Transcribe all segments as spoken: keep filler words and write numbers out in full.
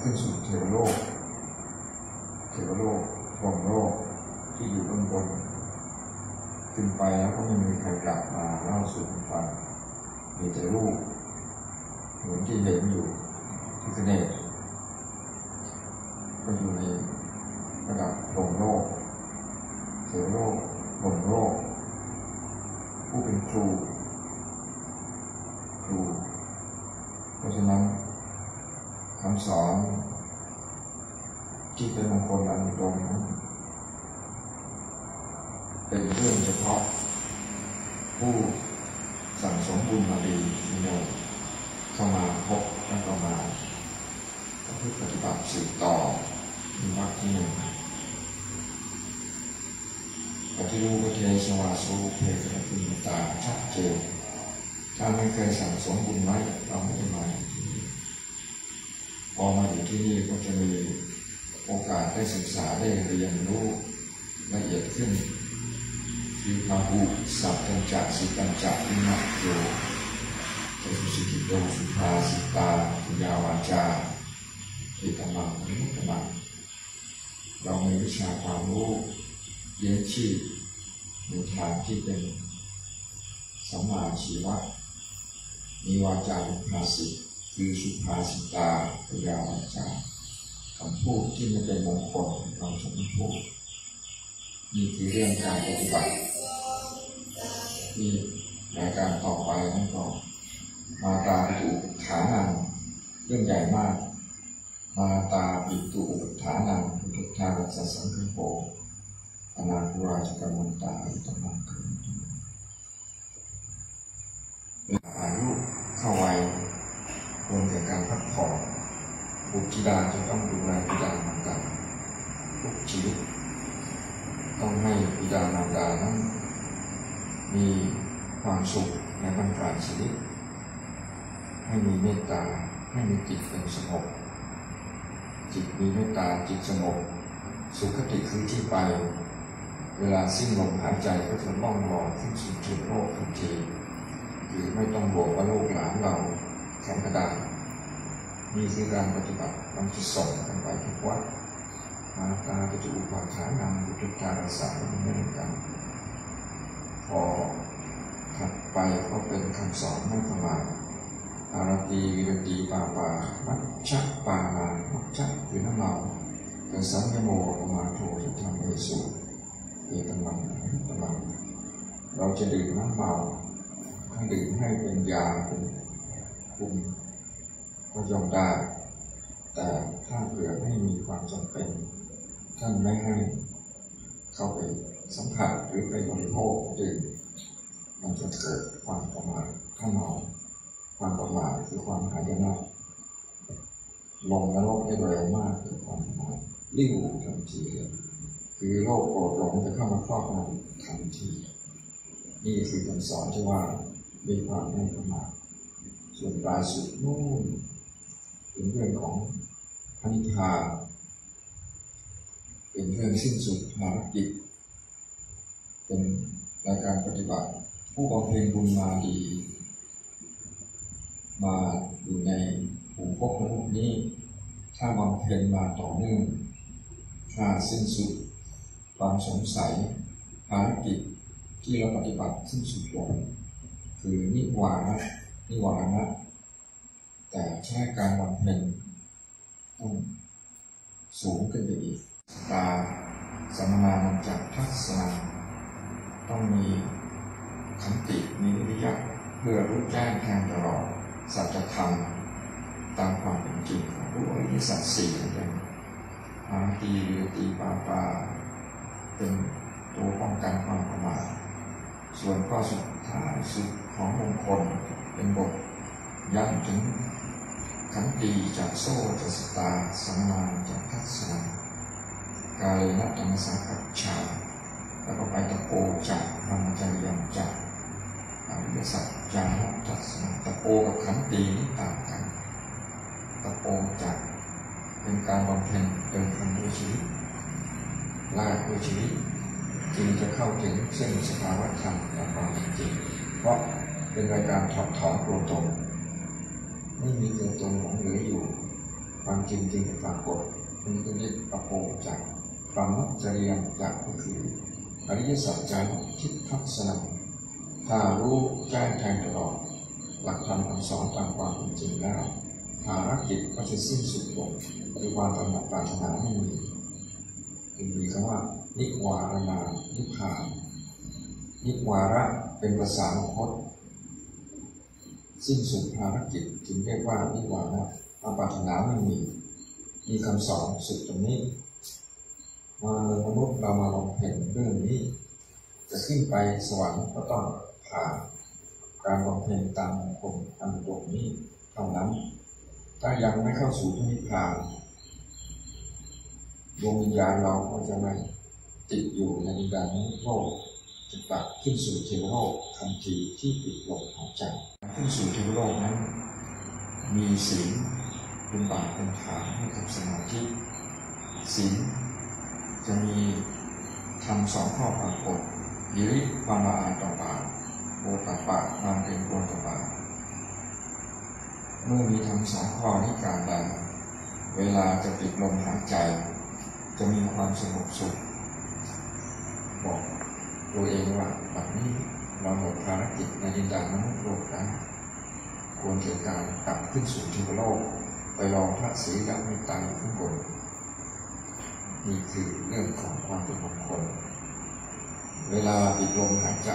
ขึ้นสู่เทวโลกเทวโลกพรหมโลกที่อยู่บนบนขึ้นไปแล้วก็ไม่มีใครกลับมาเล่าสู่กันฟังมีแต่รูปเหมือนที่เห็นอยู่ที่เสน่ห์ก็อยู่ในระดับพรหมโลกเทวโลกพรหมโลกผู้เป็นครูครูเพราะฉะนั้นคำสอนที่เป็นมงคลอันอุดมนั้นเป็นเรื่องเฉพาะผู้สั่งสมบุญมาดีที่เราเข้ามาพบและก็มาประพฤติปฏิบัติสืบต่อมีมรรคที่หนึ่งปฏิรูปเทสวาสุเพกะปุญญตาชัดเจนถ้าไม่เคยสั่งสมบุญไว้เราไม่ได้มาที่นี่พอมาอยู่ที่นี่ก็จะมีโอกาสได้ศึกษาได้เรียนรู้ละเอียดขึ้นคือมาหูสัพพัญจสิปัญจวิมัตโยเจตุสิกิโตสุภาสิตาปุญญาวาจาอิตมังนิมุตมังเรามีวิชาความรู้เลี้ยงชีพมีทางที่เป็นสัมมาชีวะมีวาจาเป็นภาษิตคือสุภาษิตาปุญญาวาจาคำพูดที่ไม่เป็นมงคลเราจะไม่พูดนี่คือเรื่องการปฏิบัติที่รายการต่อไปนั่นก็มาตาปิตุฐานังเรื่องใหญ่มากมาตาปิตุฐานังพุทธารัสสังฆโปอนาคุราชกัมมันตาอิตมังคืนอายุเข้าวัยควรแก่การพักผ่อนบุตรธิดาจะต้องดูแลบิดามารดาทุกชีวิตต้องให้บิดามารดานั้นมีความสุขในบรรดาชีวิตให้มีเมตตาให้มีจิตเป็นสงบจิตมีเมตตาจิตสงบสุขติคือที่ไปเวลาสิ้นลมหายใจก็จะล่องลอยขึ้นสู่เทวโลกทันทีคือไม่ต้องห่วงว่าลูกหลานเราแข็งกระด้างนี่คือการปฏิบัติมันจะส่งกันไปทุกวัดมาตาปิตุอุปาทานังพุทธารัสสะมันไม่เหมือนกันพอถัดไปก็เป็นคำสอนไม่ประมาทอารตีวิรตีปาปามัจจะปามามัจจะคือน้ำเมาแต่สังยโมประมาโทที่ทำให้สูเอกมังตมังเราจะดื่มน้ำเมาถ้าดื่มให้เป็นยาเป็นคุมก็ยอมได้แต่ถ้าเผื่อไม่มีความจำเป็นท่านไม่ให้เข้าไปสัมผัสหรือไปบริโภคดื่มมันจะเกิดความประมาทถ้าเมาความประมาทคือความหายนะลงนรกได้เร็วมากคือความประมาทริ่วทันทีเลยคือโรคโกรธหลงจะเข้ามาครอบงำทันทีนี่คือคำสอนที่ว่ามีความไม่ประมาทส่วนปลายสุดนู่นเป็นเรื่องของพระนิพพานเป็นเรื่องสิ้นสุดภารกิจเป็นรายการปฏิบัติผู้บำเพ็ญบุญมาดีมาอยู่ในภูมิภพมนุษย์นี้ถ้าบำเพ็ญมาต่อเนื่องถ้าสิ้นสุดความสงสัยภารกิจที่เราปฏิบัติสิ้นสุดลงคือนิวานะนิวานะแต่ใช้การบำเพ็ญต้องสูงขึ้นไปอีกตาสมมานัญจทัสสะต้องมีขันติมีวิริยะเพื่อรู้แจ้งแทงตลอดสัจธรรมตามความเป็นจริงของรู้อริยสัจสี่เป็นอาตีวิรตีปาปาเป็นตัวป้องกันความประมาทส่วนข้อสุดท้ายสุดของมงคลเป็นบทย้ำถึงขันติจากโซ่จากสตาสมมาจากทัศนะกาเลนะธรรมสังกัจฉาแล้วก็ไปตะโกจากธรรมจริยังจากอริยสัจจานะทัศนะตะโกกับขันตินี่ต่างกันตะโกจากเป็นการบำเพ็ญเดินทางด้วยชีวิตลากด้วยชีวิตจึงจะเข้าถึงซึ่งสภาวะธรรมและความจริงเพราะเป็นรายการถอดถอนตัวตนไม่มีตัวตนหลงเหลืออยู่ความจริงจริงจะปรากฏมันจะได้ประโภคจากความมัจจริยมจากก็คืออริยสัจจานุทิฏฐัสสนังถ้ารู้แจ้งแทงตลอดหลักธรรมคำสอนตามความเป็นจริงแล้วภารกิจก็จะสิ้นสุดลงคือความตระหนักปรารถนาไม่มีจึงมีคำว่านิวารณานิพพานนิวาระเป็นภาษาพจน์สิ้นสุดภารกิจจึงเรียกว่านิวาระความปรารถนาไม่มีมีคำสอนสุดตรงนี้มาเมืองมนุษย์เรามาลองเห็นเรื่องนี้จะขึ้นไปสวรรค์ก็ต้องผ่านการบำเพ็ญตามมงคลอันตรงนี้เท่านั้นถ้ายังไม่เข้าสู่นิพพานดวงวิญญาณเราก็จะไม่ติดอยู่ในดินแดนนี้โลกจะตัดขึ้นสู่เทวโลกทันทีที่ปิดลมหายใจขึ้นสู่เทวโลกนั้นมีศีลเป็นบาตเป็นฐานให้กับสมาธิศีลจะมีทำสองข้อปรากฏยิริความละอายต่อบาปโอตปะความเกรงกลัวต่อบาปเมื่อมีทำสองข้อนี้การใดเวลาจะปิดลมหายใจจะมีความสงบสุขบอกตัวเองว่าแบบนี้เราหมดภารกิจในดินแดนมนุษย์โลกแล้วควรเกิดการกลับขึ้นสู่เทวโลกไปรอพระศรีรัตนตรัยข้างบนนี่คือเรื่องของความเป็นมงคลเวลาปิดลมหายใจ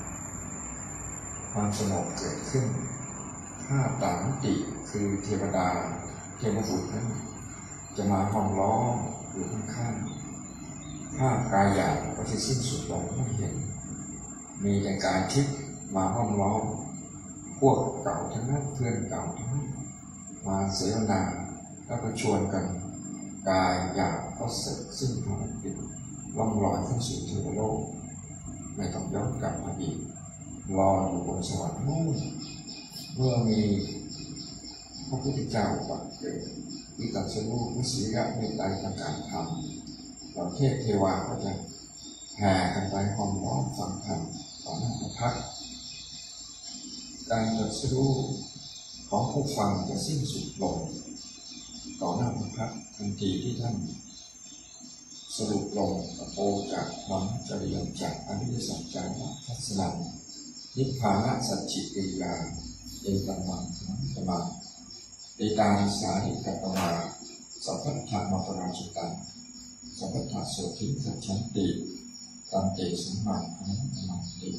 ความสงบเกิดขึ้นภาพตามมิติคือเทวดาเทวบุตรนั้นจะมาห้อมล้อมอยู่ข้างๆภาพกายหยาบก็จะสิ้นสุดลงไม่เห็นมีแต่กายทิพย์มาห้อมล้อมพวกเก่าทั้งนั้นเพื่อนเก่าทั้งนั้นมาเสวนาแล้วก็ชวนกันกายหยาบก็เสร็จสิ้นภารกิจล่องลอยขึ้นสู่เทวโลกไม่ต้องย้อนกลับมาอีกรออยู่บนสวรรค์นู่นเมื่อมีพระพุทธเจ้าบังเกิดวิกัสสนุวิสีระเมตไตรประกาศธรรมเราเทพเทวาก็จะแห่กันไปห้อมล้อมฟังธรรมต่อหน้าพระพักตร์การตรัสรู้ของผู้ฟังจะสิ้นสุดลงต่อหน้าพระพักตร์ทันทีที่ท่านสรุปลงประโปจากความจริยมจากอริยสัจจานุทัสสนังนิพพานะสัจจิกิริยาเอตัมมังธรรมะมังเอตานิสานิกัปปมาสัพพะธรรมปราชิตังสัพพะโสทิสัจฉันติตันเตสัมมาธรรมะมังติ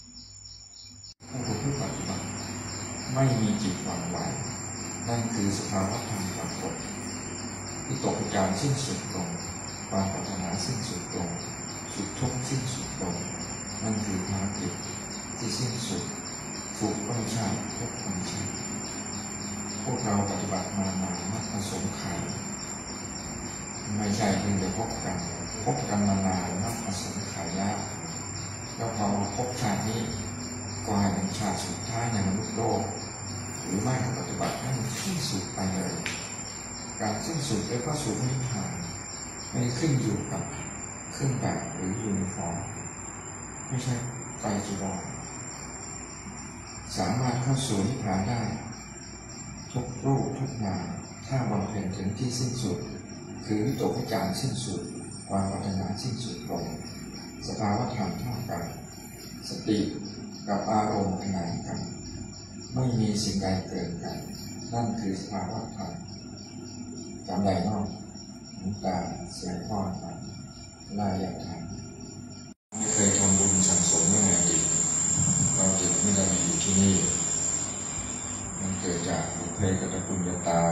ผู้ปฏิบัติไม่มีจิตหวั่นไหวนั่นคือสภาวะธรรมปรากฏที่ตกการสิ้นสุดลงความปรารถนาสิ้นสุดลงสุดทุกข์สิ้นสุดลงนั่นคือภารกิจที่สิ้นสุดสุขก็ไม่ใช่ทุกข์ก็ไม่ใช่พวกเราปฏิบัติมานานนับประสงค์ไขไม่ใช่เพียงแต่พบกันพบกันมานานนับประสงค์ไขแล้วแล้วพอมาพบชาตินี้ก็ให้เป็นชาติสุดท้ายในมนุษย์โลกหรือไม่ก็ปฏิบัติให้สิ้นสุดไปเลยการสิ้นสุดด้วยพระสูตรนิพพานไม่ได้ขึ้นอยู่กับเครื่องแบบหรือยูนิฟอร์มไม่ใช่ไตรจีวรสามารถเข้าสู่นิพพานได้ทุกรูปทุกนามถ้าบำเพ็ญถึงที่สิ้นสุดคือวิตกวิจารสิ้นสุดความปรารถนาสิ้นสุดลงสภาวะธรรมเท่ากันสติกับอารมณ์ขนานกันไม่มีสิ่งใดเกินกันนั่นคือสภาวะธรรมจำได้นอกน้ำตาเสียงพ่อครับน่าอยากทำไม่เคยทำบุญสั่งสมเมื่อไงดีเราจิตไม่ได้มาอยู่ที่นี่มันเกิดจากบุพเพกตปุญญาตา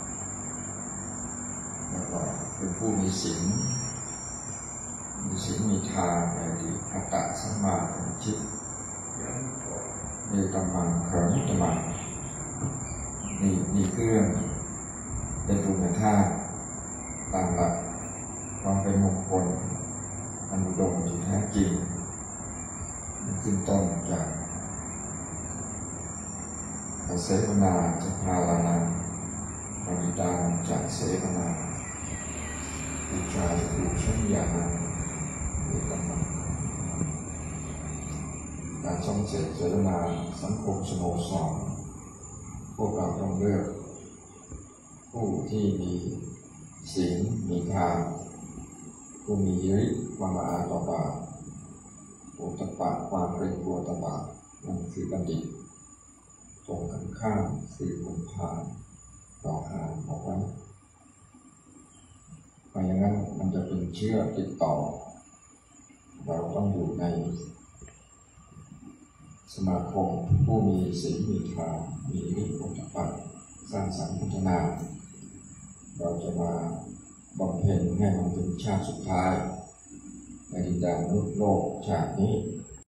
แล้วก็เป็นผู้มีศีลมีศีลมีทานในอดีตอัตตะสัมมาสัมจิตมีกำลังเขินตมังนี่มีเครื่องเป็นบุญธาตุตามหลักความเป็นมงคลอันอุดมที่แท้จริงขึ้นต้นจากเสวนาจะพาลานาปณิดาจากเสวนาอุจารุชัญญานาอุตตมะการส่งเสริมเสวนาสังคมสโมสรพวกเราต้องเลือกผู้ที่มีศีลมีธรรมผู้มียิริความละอายต่อบาปโอตตัปปะความเกรงกลัวต่อบาปนั่นคือบัณฑิตตรงกันข้ามคือคนพาลต่อหาเอาไว้เพราะอย่างนั้นมันจะเป็นเชื่อติดต่อเราต้องอยู่ในสมาคมผู้มีศีลมีธรรมมีวิโอตตัปปะสร้างสรรค์พัฒนาเราจะมาบำเพ็ญให้มันถึงชาติสุดท้ายในดินแดนมนุษย์โลกชาตินี้